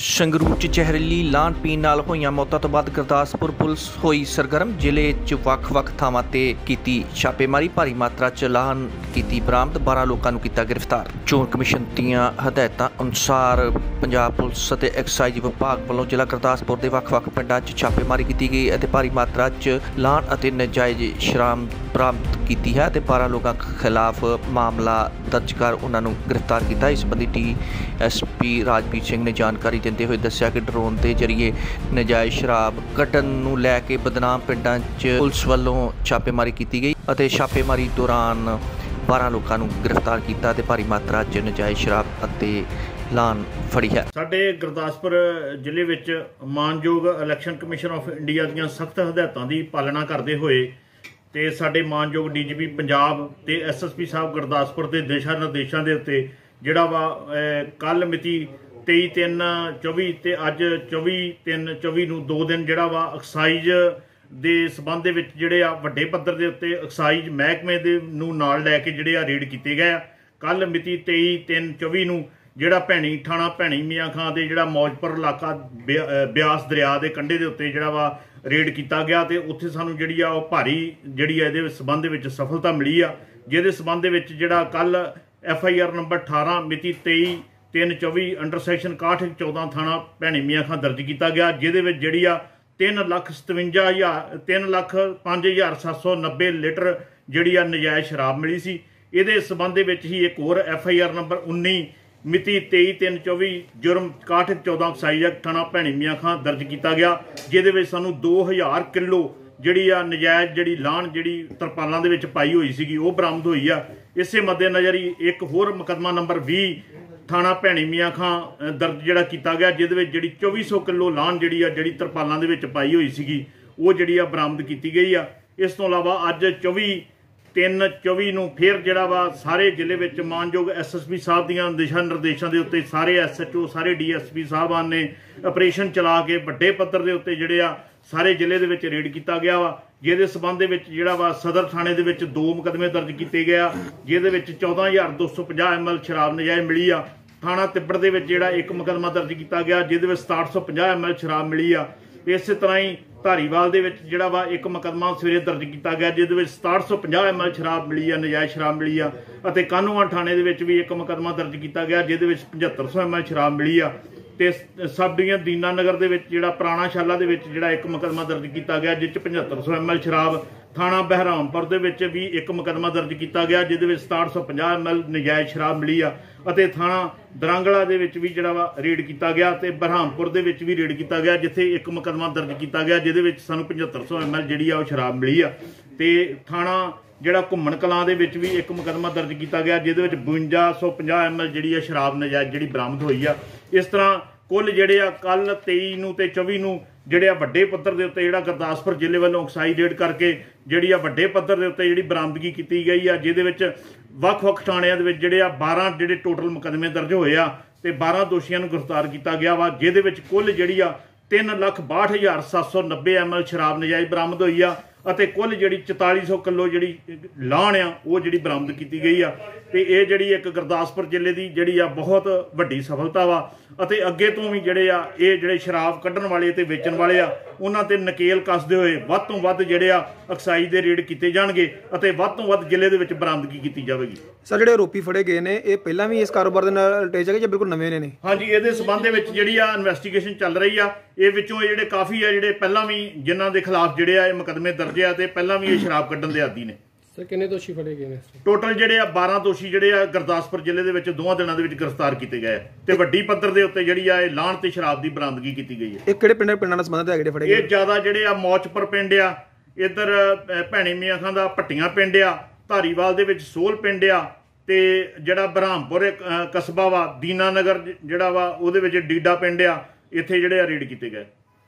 ਸੰਗਰੂਰ 'ਚ ਜ਼ਹਿਰੀਲੀ ਲਾਹਣ ਪੀਣ ਨਾਲ ਹੋਈਆਂ ਮੌਤਾਂ ਤੋਂ ਬਾਅਦ ਗੁਰਦਾਸਪੁਰ ਪੁਲਿਸ ਹੋਈ ਸਰਗਰਮ। ਜ਼ਿਲ੍ਹੇ 'ਚ ਵੱਖ-ਵੱਖ ਥਾਵਾਂ ਤੇ ਕੀਤੀ ਛਾਪੇਮਾਰੀ, ਭਾਰੀ ਮਾਤਰਾ 'ਚ ਲਾਹਣ ਕੀਤੀ ਬਰਾਮਦ, 12 ਲੋਕਾਂ ਨੂੰ ਕੀਤਾ ਗ੍ਰਿਫਤਾਰ। ਚੋਣ ਕਮਿਸ਼ਨ ਦੀਆਂ ਹਦਾਇਤਾਂ ਅਨੁਸਾਰ ਪੰਜਾਬ ਪੁਲਿਸ ਅਤੇ ਐਕਸਾਈਜ਼ ਵਿਭਾਗ ਵੱਲੋਂ ਜ਼ਿਲ੍ਹਾ ਗੁਰਦਾਸਪੁਰ ਦੇ ਵੱਖ-ਵੱਖ ਪਿੰਡਾਂ 'ਚ ਛਾਪੇਮਾਰੀ ਕੀਤੀ ਗਈ ਅਤੇ ਭਾਰੀ ਮਾਤਰਾ 'ਚ ਲਾਹਣ ਅਤੇ ਨਾਜਾਇਜ਼ ਸ਼ਰਾਬ ਬਰਾਮਦ ਕੀਤੀ ਹੈ ਅਤੇ 12 ਲੋਕਾਂ ਖਿਲਾਫ ਮਾਮਲਾ ਦਰਜ ਕਰ ਉਹਨਾਂ ਨੂੰ ਗ੍ਰਿਫਤਾਰ ਕੀਤਾ। ਇਸ ਸੰਬੰਧੀ DSP ਰਾਜਵੀਰ ਸਿੰਘ ਨੇ ਜਾਣਕਾਰੀ ਦਿੰਦੇ ਹੋਏ ਦੱਸਿਆ ਕਿ ਡਰੋਨ ਦੇ ਜ਼ਰੀਏ ਨਾਜਾਇਜ਼ ਸ਼ਰਾਬ ਕੱਢਣ ਨੂੰ ਲੈ ਕੇ ਬਦਨਾਮ ਪਿੰਡਾਂ 'ਚ ਪੁਲਿਸ ਵੱਲੋਂ ਛਾਪੇਮਾਰੀ ਕੀਤੀ ਗਈ ਅਤੇ ਛਾਪੇਮਾਰੀ ਦੌਰਾਨ 12 ਲੋਕਾਂ ਨੂੰ ਗ੍ਰਿਫਤਾਰ ਕੀਤਾ ਅਤੇ ਭਾਰੀ ਮਾਤਰਾ 'ਚ ਨਾਜਾਇਜ਼ ਸ਼ਰਾਬ ਅਤੇ ਲਾਹਣ ਫੜੀ ਹੈ। ਸਾਡੇ ਗੁਰਦਾਸਪੁਰ ਜ਼ਿਲ੍ਹੇ ਵਿੱਚ ਮਾਨਯੋਗ ਇਲੈਕਸ਼ਨ ਕਮਿਸ਼ਨ ਆਫ ਇੰਡੀਆ ਦੀਆਂ ਸਖਤ ਹਦਾਇਤਾਂ ਦੀ ਪਾਲਣਾ ਕਰਦੇ ਹੋਏ ਤੇ ਸਾਡੇ ਮਾਨਯੋਗ DGP ਪੰਜਾਬ ਤੇ SSP ਸਾਹਿਬ ਗੁਰਦਾਸਪੁਰ ਦੇ ਦਿਸ਼ਾ ਨਿਰਦੇਸ਼ਾਂ ਦੇ ਉੱਤੇ ਜਿਹੜਾ ਵਾ ਕੱਲ ਮਿਤੀ 23/3/24 ਤੇ ਅੱਜ 24/3/24 ਨੂੰ 2 ਦਿਨ ਜਿਹੜਾ ਵਾ ਐਕਸਾਈਜ਼ ਦੇ ਸਬੰਧ ਦੇ ਵਿੱਚ ਜਿਹੜੇ ਆ ਵੱਡੇ ਪੱਧਰ ਦੇ ਉੱਤੇ ਐਕਸਾਈਜ਼ ਮਹਿਕਮੇ ਦੇ ਨੂੰ ਨਾਲ ਲੈ ਕੇ ਜਿਹੜੇ ਆ ਰੇਡ ਕੀਤੇ ਗਏ ਆ। ਕੱਲ ਮਿਤੀ 23/3/24 ਨੂੰ ਜਿਹੜਾ ਥਾਣਾ ਭੈਣੀ ਮੀਆਂ ਖਾਂ ਦੇ ਜਿਹੜਾ ਮੌਜਪੁਰ ਇਲਾਕਾ ਬਿਆਸ ਦਰਿਆ ਦੇ ਕੰਢੇ ਦੇ ਉੱਤੇ ਜਿਹੜਾ ਵਾ ਰੇਡ ਕੀਤਾ ਗਿਆ ਤੇ ਉੱਥੇ ਸਾਨੂੰ ਜਿਹੜੀ ਆ ਉਹ ਭਾਰੀ ਜਿਹੜੀ ਆ ਇਹਦੇ ਸਬੰਧ ਦੇ ਵਿੱਚ ਸਫਲਤਾ ਮਿਲੀ ਆ, ਜਿਹਦੇ ਸਬੰਧ ਦੇ ਵਿੱਚ ਜਿਹੜਾ ਕੱਲ FIR ਨੰਬਰ 18 ਮਿਤੀ 23/3/24 ਅੰਡਰ ਸੈਕਸ਼ਨ 6114 ਥਾਣਾ ਭੈਣੀ ਮੀਆਂ ਖਾਂ ਦਰਜ ਕੀਤਾ ਗਿਆ, ਜਿਹਦੇ ਵਿੱਚ ਜਿਹੜੀ ਆ 3,05,790 ਲੀਟਰ ਜਿਹੜੀ ਆ ਨਜਾਇਜ਼ ਸ਼ਰਾਬ ਮਿਲੀ ਸੀ। ਇਹਦੇ ਸਬੰਧ ਦੇ ਵਿੱਚ ਹੀ ਇੱਕ ਹੋਰ FIR ਨੰਬਰ 19 ਮਿਤੀ 23/3/24 ਜੁਰਮ 6114 ਐਕਸਾਈਜ਼ ਐਕਟ ਥਾਣਾ ਭੈਣੀ ਮੀਆਂ ਖਾਂ ਦਰਜ ਕੀਤਾ ਗਿਆ, ਜਿਹਦੇ ਵਿੱਚ ਸਾਨੂੰ 2000 ਕਿਲੋ ਜਿਹੜੀ ਆ ਨਜਾਇਜ਼ ਜਿਹੜੀ ਲਾਹਣ ਜਿਹੜੀ ਤਰਪਾਲਾਂ ਦੇ ਵਿੱਚ ਪਾਈ ਹੋਈ ਸੀਗੀ ਉਹ ਬਰਾਮਦ ਹੋਈ ਆ। ਇਸੇ ਮੱਦੇਨਜ਼ਰ ਹੀ ਇੱਕ ਹੋਰ ਮੁਕੱਦਮਾ ਨੰਬਰ 20 ਥਾਣਾ ਭੈਣੀ ਮੀਆਂ ਖਾਂ ਦਰਜ ਜਿਹੜਾ ਕੀਤਾ ਗਿਆ, ਜਿਹਦੇ ਵਿੱਚ ਜਿਹੜੀ 2400 ਕਿਲੋ ਲਾਹਣ ਜਿਹੜੀ ਤਰਪਾਲਾਂ ਦੇ ਵਿੱਚ ਪਾਈ ਹੋਈ ਸੀਗੀ ਉਹ ਜਿਹੜੀ ਆ ਬਰਾਮਦ ਕੀਤੀ ਗਈ ਆ। ਇਸ ਤੋਂ ਇਲਾਵਾ ਅੱਜ 24/3/24 ਨੂੰ ਫਿਰ ਜਿਹੜਾ ਵਾ ਸਾਰੇ ਜ਼ਿਲ੍ਹੇ ਵਿੱਚ ਮਾਨਯੋਗ SSP ਸਾਹਿਬ ਦੀਆਂ ਦਿਸ਼ਾ ਨਿਰਦੇਸ਼ਾਂ ਦੇ ਉੱਤੇ ਸਾਰੇ SHO ਸਾਰੇ DSP ਸਾਹਿਬਾਨ ਨੇ ਆਪਰੇਸ਼ਨ ਚਲਾ ਕੇ ਵੱਡੇ ਪੱਧਰ ਦੇ ਉੱਤੇ ਜਿਹੜੇ ਆ ਸਾਰੇ ਜ਼ਿਲ੍ਹੇ ਦੇ ਵਿੱਚ ਰੇਡ ਕੀਤਾ ਗਿਆ ਵਾ, ਜਿਹਦੇ ਸਬੰਧ ਦੇ ਵਿੱਚ ਜਿਹੜਾ ਵਾ ਸਦਰ ਥਾਣੇ ਦੇ ਵਿੱਚ 2 ਮੁਕੱਦਮੇ ਦਰਜ ਕੀਤੇ ਗਏ ਆ, ਜਿਹਦੇ ਵਿੱਚ 14,250 ml ਸ਼ਰਾਬ ਨਜਾਇਜ਼ ਮਿਲੀ ਆ। ਥਾਣਾ ਤਿੱਬੜ ਦੇ ਵਿੱਚ ਜਿਹੜਾ ਇੱਕ ਮੁਕੱਦਮਾ ਦਰਜ ਕੀਤਾ ਗਿਆ, ਜਿਹਦੇ ਵਿੱਚ 6750 ml ਸ਼ਰਾਬ ਮਿਲੀ ਆ। ਇਸੇ ਤਰ੍ਹਾਂ ਹੀ ਧਾਰੀਵਾਲ ਦੇ ਵਿੱਚ ਜਿਹੜਾ ਵਾ ਇੱਕ ਮੁਕੱਦਮਾ ਸਵੇਰੇ ਦਰਜ ਕੀਤਾ ਗਿਆ, ਜਿਹਦੇ ਵਿੱਚ 6750 ml ਸ਼ਰਾਬ ਮਿਲੀ ਆ, ਨਜਾਇਜ਼ ਸ਼ਰਾਬ ਮਿਲੀ ਆ। ਅਤੇ ਕਾਹਨੂੰਵਾਨ ਥਾਣੇ ਦੇ ਵਿੱਚ ਵੀ ਇੱਕ ਮੁਕੱਦਮਾ ਦਰਜ ਕੀਤਾ ਗਿਆ, ਜਿਹਦੇ ਵਿੱਚ 7500 ml ਸ਼ਰਾਬ ਮਿਲੀ ਆ। ਤੇ ਸਬ ਡਿਵੀਜ਼ਨ ਦੀਨਾ ਨਗਰ ਦੇ ਵਿੱਚ ਜਿਹੜਾ ਪੁਰਾਣਾ ਸ਼ਾਲਾ ਦੇ ਵਿੱਚ ਜਿਹੜਾ ਇੱਕ ਮੁਕੱਦਮਾ ਦਰਜ ਕੀਤਾ ਗਿਆ, ਜਿਸ 'ਚ 7500 ml ਸ਼ਰਾਬ। ਥਾਣਾ ਬਹਿਰਾਮਪੁਰ ਦੇ ਵਿੱਚ ਵੀ ਇੱਕ ਮੁਕੱਦਮਾ ਦਰਜ ਕੀਤਾ ਗਿਆ, ਜਿਹਦੇ ਵਿੱਚ 6750 ml ਨਜਾਇਜ਼ ਸ਼ਰਾਬ ਮਿਲੀ ਆ। ਅਤੇ ਥਾਣਾ ਦਰਾਂਗਲਾ ਦੇ ਵਿੱਚ ਵੀ ਜਿਹੜਾ ਵਾ ਰੇਡ ਕੀਤਾ ਗਿਆ ਤੇ ਬਹਿਰਾਮਪੁਰ ਦੇ ਵਿੱਚ ਵੀ ਰੇਡ ਕੀਤਾ ਗਿਆ, ਜਿੱਥੇ ਇੱਕ ਮੁਕੱਦਮਾ ਦਰਜ ਕੀਤਾ ਗਿਆ, ਜਿਹਦੇ ਵਿੱਚ ਸਾਨੂੰ 7500 ml ਜਿਹੜੀ ਆ ਉਹ ਸ਼ਰਾਬ ਮਿਲੀ ਆ। ਤੇ ਥਾਣਾ ਜਿਹੜਾ ਘੁੰਮਣ ਕਲਾਂ ਦੇ ਵਿੱਚ ਵੀ ਇੱਕ ਮੁਕੱਦਮਾ ਦਰਜ ਕੀਤਾ ਗਿਆ, ਜਿਹਦੇ ਵਿੱਚ 5250 ml ਜਿਹੜੀ ਆ ਸ਼ਰਾਬ ਨਜਾਇਜ਼ ਜਿਹੜੀ ਬਰਾਮਦ ਹੋਈ ਆ। ਇਸ ਤਰ੍ਹਾਂ ਕੁੱਲ ਜਿਹੜੇ ਆ ਕੱਲ 23 ਨੂੰ ਤੇ 24 ਨੂੰ ਜਿਹੜੇ ਆ ਵੱਡੇ ਪੱਧਰ ਦੇ ਉੱਤੇ ਜਿਹੜਾ ਗੁਰਦਾਸਪੁਰ ਜ਼ਿਲ੍ਹੇ ਵੱਲੋਂ ਐਕਸਾਈਜ਼ ਰੇਡ ਕਰਕੇ ਜਿਹੜੀ ਆ ਵੱਡੇ ਪੱਧਰ ਦੇ ਉੱਤੇ ਜਿਹੜੀ ਬਰਾਮਦਗੀ ਕੀਤੀ ਗਈ ਆ, ਜਿਹਦੇ ਵਿੱਚ ਵੱਖ-ਵੱਖ ਥਾਣਿਆਂ ਦੇ ਵਿੱਚ ਜਿਹੜੇ ਆ 12 ਜਿਹੜੇ ਟੋਟਲ ਮੁਕੱਦਮੇ ਦਰਜ ਹੋਏ ਆ ਤੇ 12 ਦੋਸ਼ੀਆਂ ਨੂੰ ਗ੍ਰਿਫਤਾਰ ਕੀਤਾ ਗਿਆ ਵਾ, ਜਿਹਦੇ ਵਿੱਚ ਕੁੱਲ ਜਿਹੜੀ ਆ 3,62,790 ml ਸ਼ਰਾਬ ਨਜਾਇਜ਼ ਬਰਾਮਦ ਹੋਈ ਆ ਅਤੇ ਕੁੱਲ ਜਿਹੜੀ 4400 ਕਿਲੋ ਜਿਹੜੀ ਲਾਹਣ ਆ ਉਹ ਜਿਹੜੀ ਬਰਾਮਦ ਕੀਤੀ ਗਈ ਆ। ਤੇ ਇਹ ਜਿਹੜੀ ਇੱਕ ਗੁਰਦਾਸਪੁਰ ਜ਼ਿਲ੍ਹੇ ਦੀ ਜਿਹੜੀ ਆ ਬਹੁਤ ਵੱਡੀ ਸਫਲਤਾ ਵਾ ਅਤੇ ਅੱਗੇ ਤੋਂ ਵੀ ਜਿਹੜੇ ਆ ਇਹ ਜਿਹੜੇ ਸ਼ਰਾਬ ਕੱਢਣ ਵਾਲੇ ਤੇ ਵੇਚਣ ਵਾਲੇ ਆ ਉਹਨਾਂ ਤੇ ਨਕੇਲ ਕੱਸਦੇ ਹੋਏ ਵੱਧ ਤੋਂ ਵੱਧ ਜਿਹੜੇ ਆ ਐਕਸਾਈਜ਼ ਦੇ ਰੇਡ ਕੀਤੇ ਜਾਣਗੇ ਅਤੇ ਵੱਧ ਤੋਂ ਵੱਧ ਜ਼ਿਲ੍ਹੇ ਦੇ ਵਿੱਚ ਬਰਾਮਦਗੀ ਕੀਤੀ ਜਾਵੇਗੀ। ਸਰ, ਜਿਹੜੇ ਆਰੋਪੀ ਫੜੇ ਗਏ ਨੇ ਇਹ ਪਹਿਲਾਂ ਵੀ ਇਸ ਕਾਰੋਬਾਰ ਦੇ ਨਾਲ ਅਟੈਚ ਹੈਗੇ ਜਾਂ ਬਿਲਕੁਲ ਨਵੇਂ ਨੇ? ਹਾਂਜੀ, ਇਹਦੇ ਸਬੰਧ ਦੇ ਵਿੱਚ ਜਿਹੜੀ ਆ ਇਨਵੈਸਟੀਗੇਸ਼ਨ ਚੱਲ ਰਹੀ ਆ। ਇਹ ਵਿੱਚੋਂ ਇਹ ਜਿਹੜੇ ਕਾਫੀ ਆ ਜਿਹੜੇ ਪਹਿਲਾਂ ਵੀ ਜਿਨ੍ਹਾਂ ਦੇ ਖਿਲਾਫ ਜਿਹੜੇ ਆ ਇਹ ਮੁਕੱਦਮੇ ਦਰਜ ਆ ਤੇ ਪਹਿਲਾਂ ਵੀ ਇਹ ਸ਼ਰਾਬ ਕੱਢਣ ਦੇ ਆਦੀ ਨੇ। ਸਰ, ਕਿੰਨੇ ਦੋਸ਼ੀ ਫੜੇ ਗਏ ਨੇ? ਟੋਟਲ ਜਿਹੜੇ ਆ 12 ਦੋਸ਼ੀ ਜਿਹੜੇ ਆ ਗੁਰਦਾਸਪੁਰ ਜ਼ਿਲ੍ਹੇ ਦੇ ਵਿੱਚ 2 ਦਿਨਾਂ ਦੇ ਵਿੱਚ ਗ੍ਰਿਫਤਾਰ ਕੀਤੇ ਗਏ ਤੇ ਵੱਡੀ ਪੱਧਰ ਦੇ ਉੱਤੇ ਜਿਹੜੀ ਆ ਇਹ ਲਾਹਣ ਤੇ ਸ਼ਰਾਬ ਦੀ ਬਰਾਮਦਗੀ ਕੀਤੀ ਗਈ ਹੈ। ਇਹ ਕਿਹੜੇ ਪਿੰਡਾਂ ਨਾਲ ਸੰਬੰਧਿਤ ਹੈ ਜਿਹੜੇ ਫੜੇ ਗਏ? ਇਹ ਜ਼ਿਆਦਾ ਜਿਹੜੇ ਆ ਮੌਜਪੁਰ ਪਿੰਡ ਆ, ਇੱਧਰ ਭੈਣੀ ਮੀਆਂ ਖਾਂ ਦਾ ਭੱਟੀਆਂ ਪਿੰਡ ਆ, ਧਾਰੀਵਾਲ ਦੇ ਵਿੱਚ ਸੋਲ ਪਿੰਡ ਆ ਤੇ ਜਿਹੜਾ ਬਹਿਰਾਮਪੁਰ ਕਸਬਾ ਵਾ, ਦੀਨਾ ਨਗਰ ਜਿਹੜਾ ਵਾ ਉਹਦੇ ਵਿੱਚ ਡੀਡਾ ਪਿੰਡ ਆ, ਇੱਥੇ ਜਿਹੜੇ ਆ ਰੇਡ ਕੀਤੇ ਗਏ।